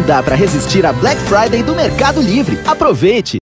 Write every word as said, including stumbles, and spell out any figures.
dá pra resistir à Black Friday do Mercado Livre. Aproveite!